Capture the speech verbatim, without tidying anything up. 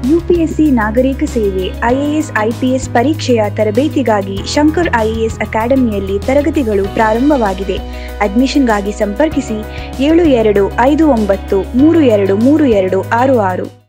UPSC ನಾಗರಿಕ ಸೇವೆ IAS IPS ಪರೀಕ್ಷೆಯ ತರಬೇತಿಗಾಗಿ ಶಂಕರ್ ಐಎಎಸ್ ಅಕಾಡೆಮಿಯಲ್ಲಿ ತರಗತಿಗಳು ಪ್ರಾರಂಭವಾಗಿದೆ. ಅಡ್ಮಿಷನ್ಗಾಗಿ ಸಂಪರ್ಕಿಸಿ ಏಳು ಎರಡು ಐದು ಒಂಬತ್ತು ಮೂರು ಎರಡು ಮೂರು ಎರಡು ಆರು ಆರು.